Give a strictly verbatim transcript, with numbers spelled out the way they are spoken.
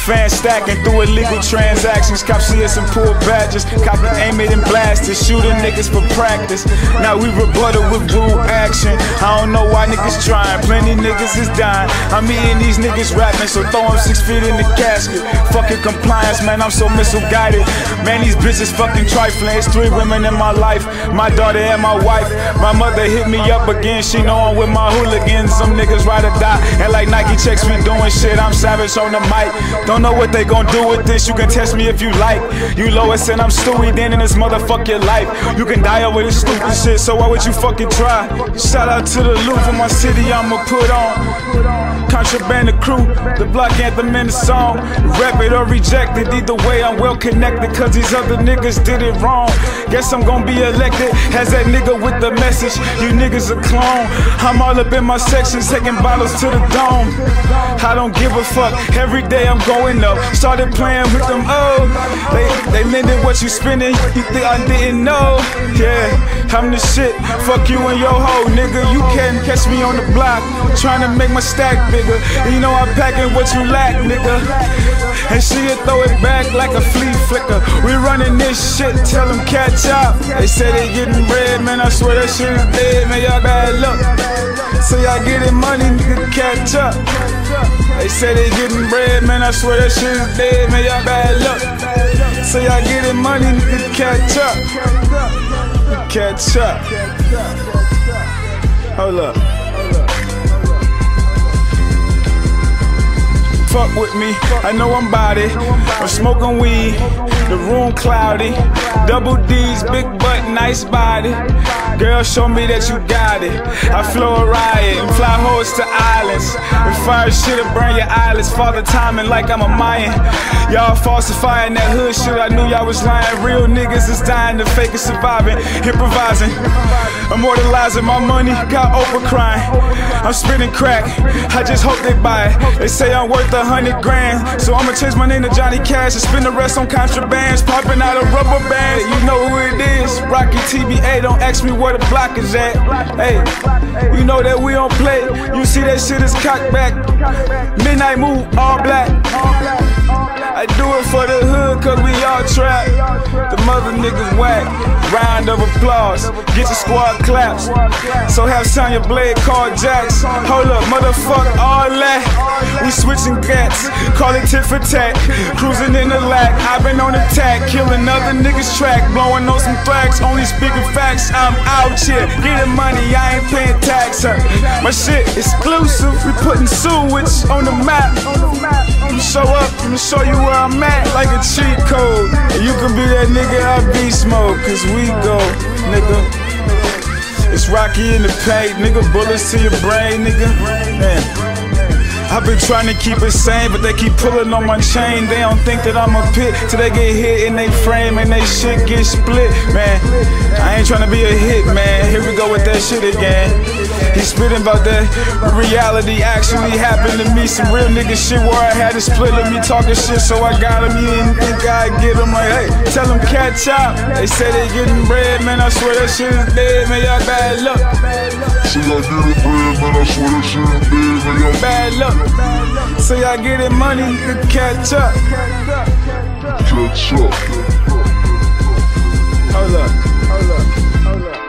Fans stacking through illegal transactions. Cops see us and pull badges. Cop the aim it and blast it. Shooting niggas for practice. Now we rebuttal with rude action. I don't know why niggas trying. Plenty niggas is dying. I'm eating these niggas rapping, so throw them six feet in the casket. Fucking compliance, man, I'm so missile guided. Man, these bitches fucking trifling. It's three women in my life, my daughter and my wife. My mother hit me up again, she know I'm with my hooligans. Some niggas ride or die, and like Nike checks me doing shit, I'm savage on the mic. Don't know what they gon' do with this, you can test me if you like. You Lois and I'm Stewie, then in this motherfucking life. You can die over this stupid shit, so why would you fucking try? Shout out to the Louvre, my city I'ma put on. Contraband the crew, the block anthem in the song. Rap it or reject it, either way I'm well connected, cause these other niggas did it wrong. Guess I'm gon' be elected as that nigga with the message. You niggas a clone. I'm all up in my sections, taking bottles to the dome. I don't give a fuck, every day I'm going up. Started playing with them, oh They, they lending what you spending, you think I didn't know. Yeah, I'm the shit, fuck you and your hoe, nigga. You can't catch me on the block, trying to make my stack bigger. You know I'm packing what you lack, nigga. And she'll throw it back like a flea flicker. We running this shit, tell them catch up. They say they getting bread, man, I swear that shit is dead, man, y'all bad luck. So y'all getting money, nigga, catch up. They say they getting bread, man, I swear that shit is dead, man, y'all bad luck. So y'all getting money, nigga, catch up. Catch up. Hold up. Fuck with me, I know I'm body. I'm smoking weed, the room cloudy. Double D's, big butt, nice body. Girl, show me that you got it. I flow a riot and fly hoes to islands. And fire shit'll burn your eyelids. Father timing like I'm a Mayan. Y'all falsifying that hood shit, I knew y'all was lying. Real niggas is dying, the fake is surviving. Improvising, immortalizing my money, got Oprah crying. I'm spitting crack, I just hope they buy it. They say I'm worth a hundred grand, so I'ma change my name to Johnny Cash and spend the rest on contrabands. Popping out of rubber bands, you know who it is. Rocky T B A, don't ask me where the block is at. Hey, you know that we don't play. You see that shit is cocked back. Midnight move, all black. I do it for the hood, cause we all trap. The mother niggas whack. Round of applause, get your squad claps. So have Sonya Blade call Jax. Hold up, motherfuck all that. We switching gats, call it tit for tat. Cruising in the lack, I've been on attack. Killing other niggas track, blowing on some flags. Only speaking facts, I'm out here getting money, I ain't paying tax. Huh? My shit exclusive, we putting sewage on the map. I'ma show up, I'ma show you where I'm at like a cheat code. And you can be that nigga I beast mode, cause we go, nigga. It's Rocky in the paint, nigga. Bullets to your brain, nigga. Man, I've been trying to keep it sane, but they keep pulling on my chain. They don't think that I'm a pit till they get hit in they frame and they shit get split, man. I ain't trying to be a hit, man. Here we go with that shit again. He's spitting about that reality actually happened to me. Some real nigga shit where I had to split of me talking shit, so I got him. You didn't think I'd get him, like, hey, tell them catch up. They say they getting bread, man, I swear that shit is dead, man, y'all bad luck. So y'all getting bread, man, I swear that shit is dead, man, y'all bad luck. So y'all getting money, nigga, catch up. Catch up. Hold up, hold up, hold up.